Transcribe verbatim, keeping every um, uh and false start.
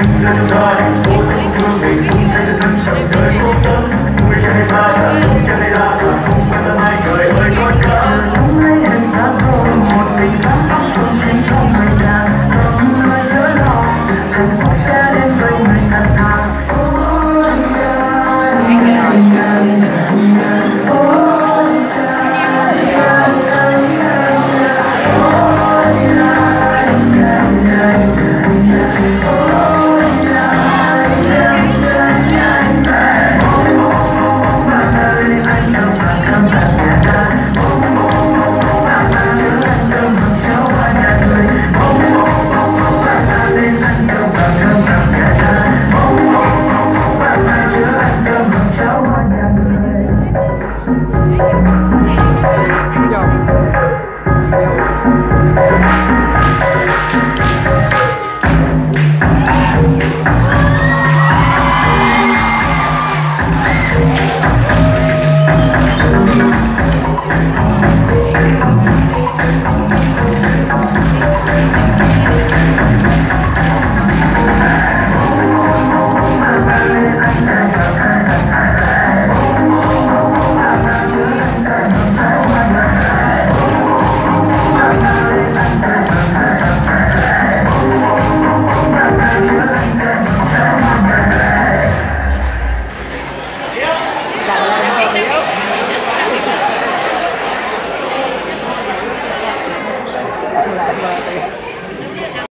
ra trong gia đình tôi cũng thương mình cũng thấy chân thân tận đời cô tớ vui chẳng hay xa cả sống chẳng hay là